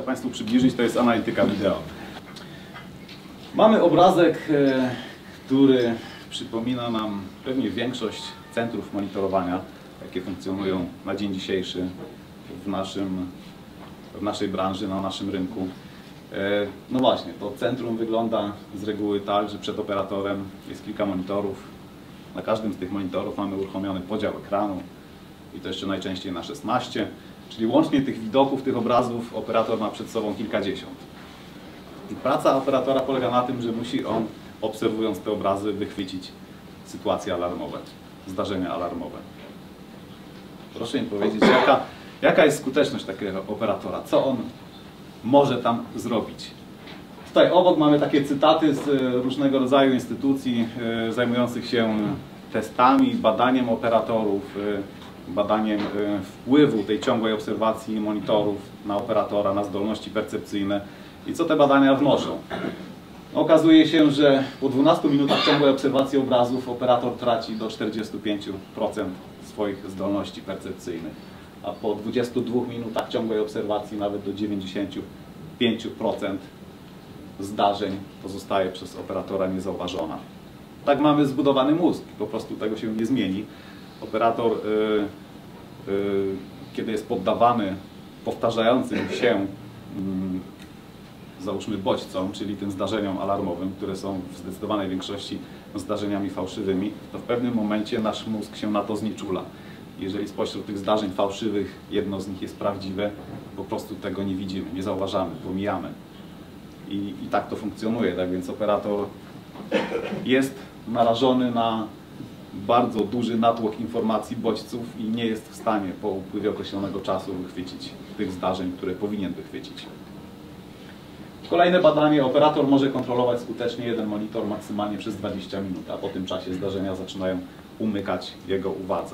Państwu przybliżyć, to jest analityka wideo. Mamy obrazek, który przypomina nam pewnie większość centrów monitorowania, jakie funkcjonują na dzień dzisiejszy w naszej branży, na naszym rynku. No właśnie, to centrum wygląda z reguły tak, że przed operatorem jest kilka monitorów. Na każdym z tych monitorów mamy uruchomiony podział ekranu i to jeszcze najczęściej na 16, czyli łącznie tych widoków, tych obrazów operator ma przed sobą kilkadziesiąt. I praca operatora polega na tym, że musi on, obserwując te obrazy, wychwycić sytuacje alarmowe, zdarzenia alarmowe. Proszę mi powiedzieć, jaka jest skuteczność takiego operatora? Co on może tam zrobić? Tutaj obok mamy takie cytaty z różnego rodzaju instytucji zajmujących się testami, badaniem operatorów, badaniem wpływu tej ciągłej obserwacji monitorów na operatora, na zdolności percepcyjne. I co te badania wnoszą? Okazuje się, że po 12 minutach ciągłej obserwacji obrazów operator traci do 45% swoich zdolności percepcyjnych, a po 22 minutach ciągłej obserwacji nawet do 95% zdarzeń pozostaje przez operatora niezauważona. Tak mamy zbudowany mózg, po prostu tego się nie zmieni. Operator, kiedy jest poddawany powtarzającym się załóżmy bodźcom, czyli tym zdarzeniom alarmowym, które są w zdecydowanej większości zdarzeniami fałszywymi, to w pewnym momencie nasz mózg się na to znieczula. Jeżeli spośród tych zdarzeń fałszywych jedno z nich jest prawdziwe, po prostu tego nie widzimy, nie zauważamy, pomijamy. I tak to funkcjonuje, tak więc operator jest narażony na bardzo duży natłok informacji, bodźców i nie jest w stanie po upływie określonego czasu wychwycić tych zdarzeń, które powinien wychwycić. Kolejne badanie. Operator może kontrolować skutecznie jeden monitor maksymalnie przez 20 minut, a po tym czasie zdarzenia zaczynają umykać jego uwadze.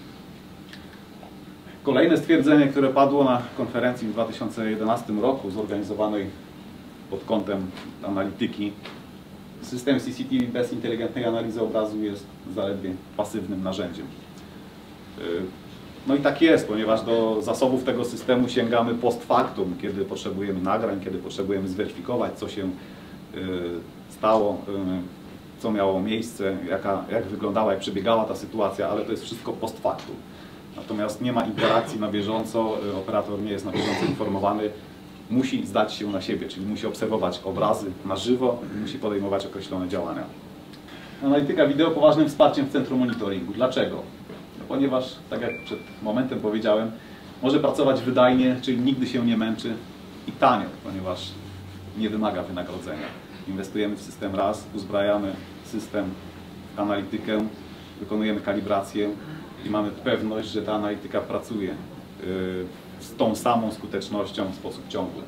Kolejne stwierdzenie, które padło na konferencji w 2011 roku, zorganizowanej pod kątem analityki. System CCTV bez inteligentnej analizy obrazu jest zaledwie pasywnym narzędziem. No i tak jest, ponieważ do zasobów tego systemu sięgamy post factum, kiedy potrzebujemy nagrań, kiedy potrzebujemy zweryfikować, co się stało, co miało miejsce, jak wyglądała, jak przebiegała ta sytuacja, ale to jest wszystko post factum. Natomiast nie ma interakcji na bieżąco, operator nie jest na bieżąco informowany, musi zdać się na siebie, czyli musi obserwować obrazy na żywo i musi podejmować określone działania. Analityka wideo poważnym wsparciem w centrum monitoringu. Dlaczego? No, ponieważ, tak jak przed momentem powiedziałem, może pracować wydajnie, czyli nigdy się nie męczy i tanio, ponieważ nie wymaga wynagrodzenia. Inwestujemy w system raz, uzbrajamy system w analitykę, wykonujemy kalibrację i mamy pewność, że ta analityka pracuje z tą samą skutecznością w sposób ciągły.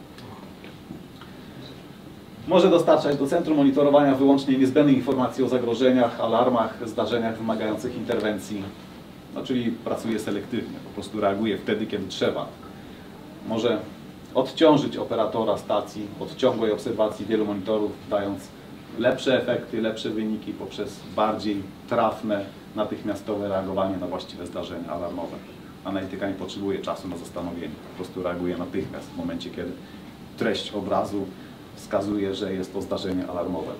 Może dostarczać do centrum monitorowania wyłącznie niezbędne informacje o zagrożeniach, alarmach, zdarzeniach wymagających interwencji, no, czyli pracuje selektywnie, po prostu reaguje wtedy, kiedy trzeba. Może odciążyć operatora stacji od ciągłej obserwacji wielu monitorów, dając lepsze efekty, lepsze wyniki poprzez bardziej trafne, natychmiastowe reagowanie na właściwe zdarzenia alarmowe. Analityka nie potrzebuje czasu na zastanowienie, po prostu reaguje natychmiast w momencie, kiedy treść obrazu wskazuje, że jest to zdarzenie alarmowe.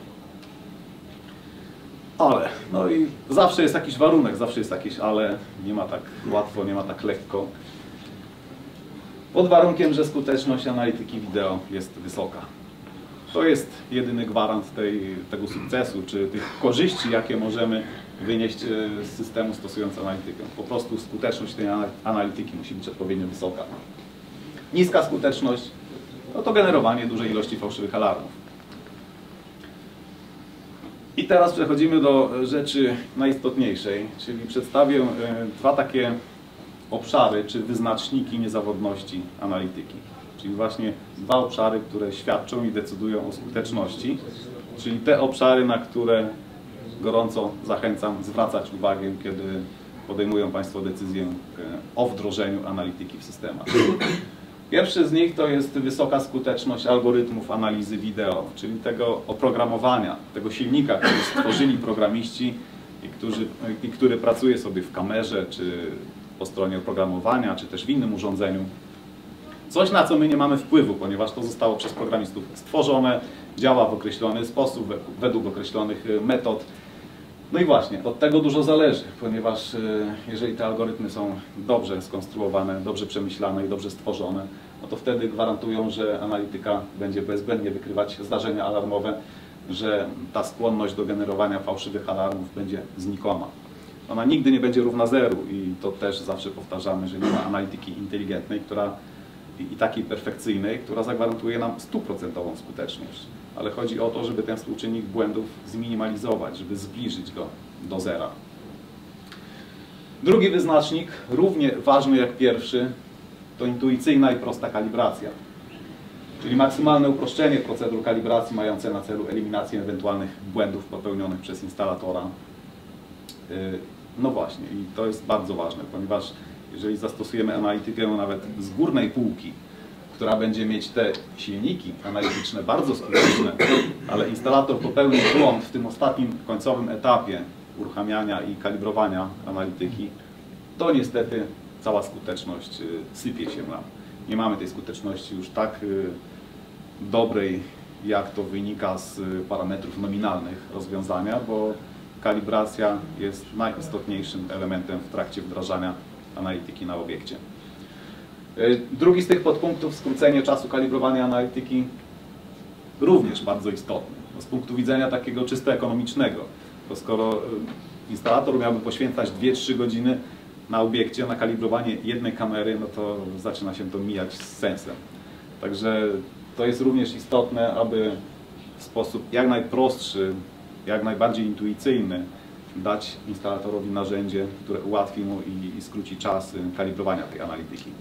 Ale, no i zawsze jest jakiś warunek, zawsze jest jakieś ale, nie ma tak łatwo, nie ma tak lekko. Pod warunkiem, że skuteczność analityki wideo jest wysoka. To jest jedyny gwarant tego sukcesu, czy tych korzyści, jakie możemy wynieść z systemu stosując analitykę. Po prostu skuteczność tej analityki musi być odpowiednio wysoka. Niska skuteczność no to generowanie dużej ilości fałszywych alarmów. I teraz przechodzimy do rzeczy najistotniejszej, czyli przedstawię dwa takie obszary, czy wyznaczniki niezawodności analityki. Czyli właśnie dwa obszary, które świadczą i decydują o skuteczności, czyli te obszary, na które gorąco zachęcam zwracać uwagę, kiedy podejmują Państwo decyzję o wdrożeniu analityki w systemach. Pierwszy z nich to jest wysoka skuteczność algorytmów analizy wideo, czyli tego oprogramowania, tego silnika, który stworzyli programiści i który pracuje sobie w kamerze, czy po stronie oprogramowania, czy też w innym urządzeniu Coś, na co my nie mamy wpływu, ponieważ to zostało przez programistów stworzone, działa w określony sposób, według określonych metod. No i właśnie, od tego dużo zależy, ponieważ jeżeli te algorytmy są dobrze skonstruowane, dobrze przemyślane i dobrze stworzone, no to wtedy gwarantują, że analityka będzie bezbłędnie wykrywać zdarzenia alarmowe, że ta skłonność do generowania fałszywych alarmów będzie znikoma. Ona nigdy nie będzie równa zeru i to też zawsze powtarzamy, że nie ma analityki inteligentnej, i takiej perfekcyjnej, która zagwarantuje nam 100% skuteczność. Ale chodzi o to, żeby ten współczynnik błędów zminimalizować, żeby zbliżyć go do zera. Drugi wyznacznik, równie ważny jak pierwszy, to intuicyjna i prosta kalibracja. Czyli maksymalne uproszczenie procedur kalibracji mające na celu eliminację ewentualnych błędów popełnionych przez instalatora. No właśnie, i to jest bardzo ważne, ponieważ jeżeli zastosujemy analitykę nawet z górnej półki, która będzie mieć te silniki analityczne bardzo skuteczne, ale instalator popełni błąd w tym ostatnim, końcowym etapie uruchamiania i kalibrowania analityki, to niestety cała skuteczność sypie się nam. Nie mamy tej skuteczności już tak dobrej, jak to wynika z parametrów nominalnych rozwiązania, bo kalibracja jest najistotniejszym elementem w trakcie wdrażania analityki na obiekcie. Drugi z tych podpunktów, skrócenie czasu kalibrowania analityki, również bardzo istotny. Z punktu widzenia takiego czysto ekonomicznego, bo skoro instalator miałby poświęcać 2-3 godziny na obiekcie, na kalibrowanie jednej kamery, no to zaczyna się to mijać z sensem. Także to jest również istotne, aby w sposób jak najprostszy, jak najbardziej intuicyjny dać instalatorowi narzędzie, które ułatwi mu i skróci czas kalibrowania tej analityki.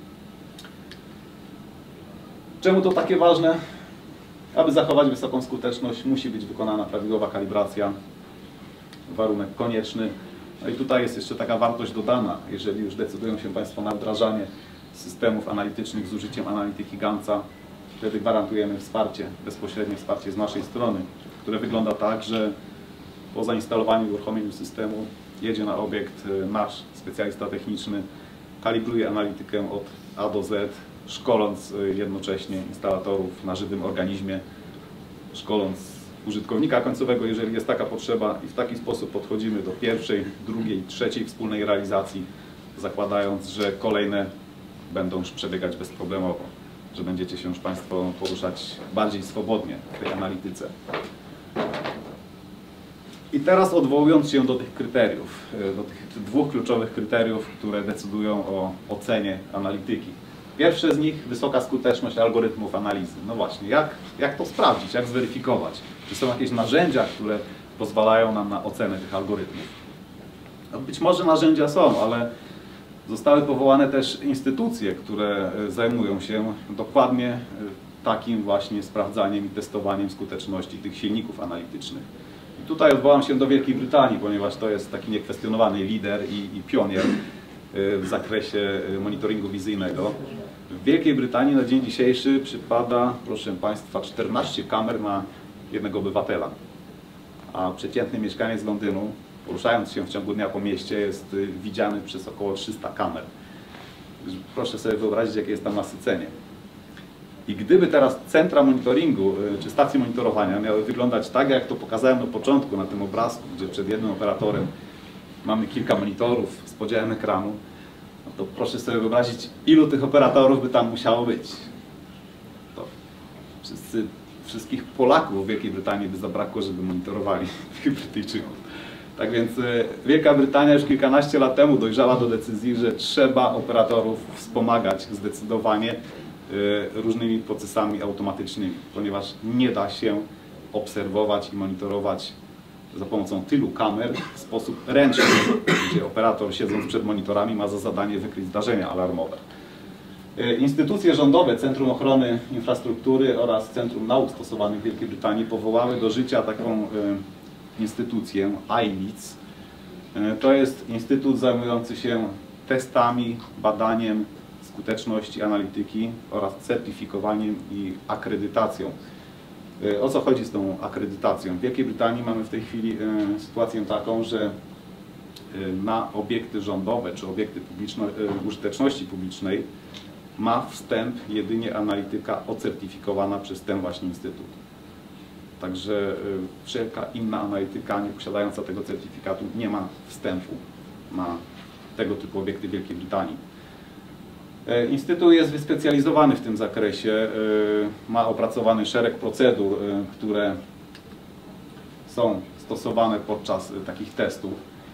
Czemu to takie ważne? Aby zachować wysoką skuteczność, musi być wykonana prawidłowa kalibracja, warunek konieczny. No i tutaj jest jeszcze taka wartość dodana, jeżeli już decydują się Państwo na wdrażanie systemów analitycznych z użyciem analityki Gantza, wtedy gwarantujemy wsparcie, bezpośrednie wsparcie z naszej strony, które wygląda tak, że po zainstalowaniu i uruchomieniu systemu jedzie na obiekt nasz specjalista techniczny, kalibruje analitykę od A do Z, szkoląc jednocześnie instalatorów na żywym organizmie, szkoląc użytkownika końcowego, jeżeli jest taka potrzeba, i w taki sposób podchodzimy do pierwszej, drugiej, trzeciej wspólnej realizacji, zakładając, że kolejne będą już przebiegać bezproblemowo, że będziecie się już Państwo poruszać bardziej swobodnie w tej analityce. I teraz odwołując się do tych kryteriów, do tych dwóch kluczowych kryteriów, które decydują o ocenie analityki. Pierwsze z nich, wysoka skuteczność algorytmów analizy. No właśnie, jak to sprawdzić, jak zweryfikować? Czy są jakieś narzędzia, które pozwalają nam na ocenę tych algorytmów? No być może narzędzia są, ale zostały powołane też instytucje, które zajmują się dokładnie takim właśnie sprawdzaniem i testowaniem skuteczności tych silników analitycznych. I tutaj odwołam się do Wielkiej Brytanii, ponieważ to jest taki niekwestionowany lider i pionier w zakresie monitoringu wizyjnego. W Wielkiej Brytanii na dzień dzisiejszy przypada, proszę Państwa, 14 kamer na jednego obywatela, a przeciętny mieszkaniec Londynu, poruszając się w ciągu dnia po mieście, jest widziany przez około 300 kamer. Proszę sobie wyobrazić, jakie jest tam nasycenie. I gdyby teraz centra monitoringu czy stacje monitorowania miały wyglądać tak, jak to pokazałem na początku na tym obrazku, gdzie przed jednym operatorem mamy kilka monitorów z podziałem ekranu, no to proszę sobie wyobrazić, ilu tych operatorów by tam musiało być. To wszystkich Polaków w Wielkiej Brytanii by zabrakło, żeby monitorowali tych Brytyjczyków. Tak więc Wielka Brytania już kilkanaście lat temu dojrzała do decyzji, że trzeba operatorów wspomagać zdecydowanie różnymi procesami automatycznymi, ponieważ nie da się obserwować i monitorować za pomocą tylu kamer w sposób ręczny, gdzie operator, siedząc przed monitorami, ma za zadanie wykryć zdarzenia alarmowe. Instytucje rządowe, Centrum Ochrony Infrastruktury oraz Centrum Nauk Stosowanych w Wielkiej Brytanii powołały do życia taką instytucję INITS. To jest instytut zajmujący się testami, badaniem skuteczności analityki oraz certyfikowaniem i akredytacją. O co chodzi z tą akredytacją? W Wielkiej Brytanii mamy w tej chwili sytuację taką, że na obiekty rządowe czy obiekty użyteczności publicznej ma wstęp jedynie analityka ocertyfikowana przez ten właśnie instytut. Także wszelka inna analityka nie posiadająca tego certyfikatu nie ma wstępu na tego typu obiekty w Wielkiej Brytanii. Instytut jest wyspecjalizowany w tym zakresie, ma opracowany szereg procedur, które są stosowane podczas takich testów.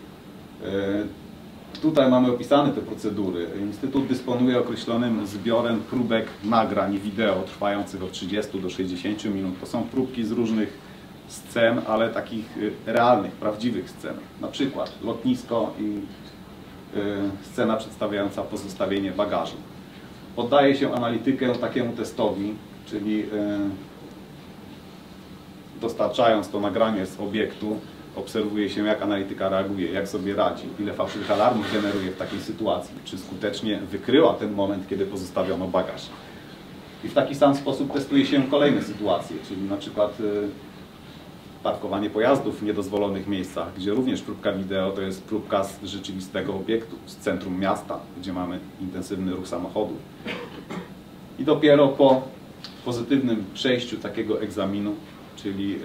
Tutaj mamy opisane te procedury. Instytut dysponuje określonym zbiorem próbek nagrań wideo trwających od 30 do 60 minut. To są próbki z różnych scen, ale takich realnych, prawdziwych scen. Na przykład lotnisko i scena przedstawiająca pozostawienie bagażu. Poddaje się analitykę takiemu testowi, czyli dostarczając to nagranie z obiektu, obserwuje się, jak analityka reaguje, jak sobie radzi, ile fałszywych alarmów generuje w takiej sytuacji, czy skutecznie wykryła ten moment, kiedy pozostawiono bagaż. I w taki sam sposób testuje się kolejne sytuacje, czyli na przykład parkowanie pojazdów w niedozwolonych miejscach, gdzie również próbka wideo to jest próbka z rzeczywistego obiektu, z centrum miasta, gdzie mamy intensywny ruch samochodów. I dopiero po pozytywnym przejściu takiego egzaminu, czyli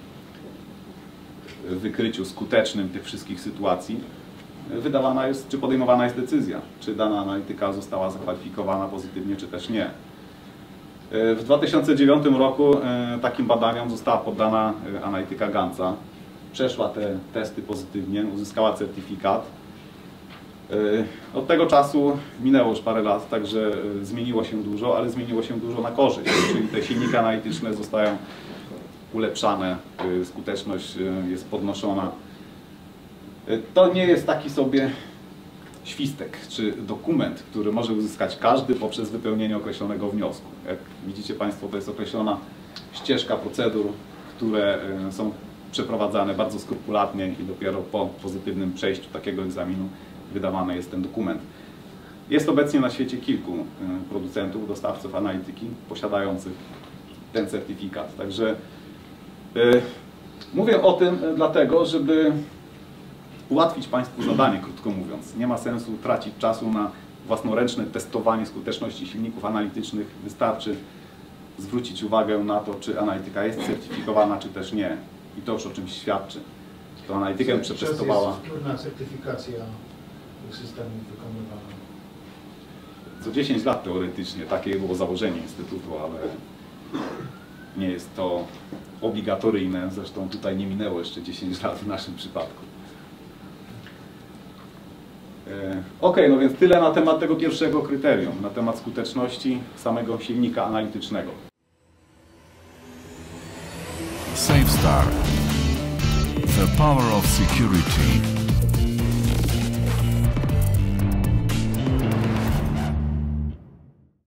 wykryciu skutecznym tych wszystkich sytuacji, wydawana jest, czy podejmowana jest decyzja, czy dana analityka została zakwalifikowana pozytywnie, czy też nie. W 2009 roku takim badaniom została poddana analityka Ganza. Przeszła te testy pozytywnie, uzyskała certyfikat. Od tego czasu minęło już parę lat, także zmieniło się dużo, ale zmieniło się dużo na korzyść, czyli te silniki analityczne zostają ulepszane, skuteczność jest podnoszona. To nie jest taki sobie świstek czy dokument, który może uzyskać każdy poprzez wypełnienie określonego wniosku. Jak widzicie Państwo, to jest określona ścieżka procedur, które są przeprowadzane bardzo skrupulatnie i dopiero po pozytywnym przejściu takiego egzaminu wydawany jest ten dokument. Jest obecnie na świecie kilku producentów, dostawców analityki posiadających ten certyfikat. Także mówię o tym dlatego, żeby ułatwić Państwu zadanie, krótko mówiąc. Nie ma sensu tracić czasu na własnoręczne testowanie skuteczności silników analitycznych. Wystarczy zwrócić uwagę na to, czy analityka jest certyfikowana, czy też nie. I to już o czymś świadczy. To analitykę przetestowała. Wtórna certyfikacja systemów wykonywana. Co 10 lat teoretycznie, takie było założenie Instytutu, ale nie jest to obligatoryjne. Zresztą tutaj nie minęło jeszcze 10 lat w naszym przypadku. Ok, no więc tyle na temat tego pierwszego kryterium, na temat skuteczności samego silnika analitycznego. SafeStar. The power of security.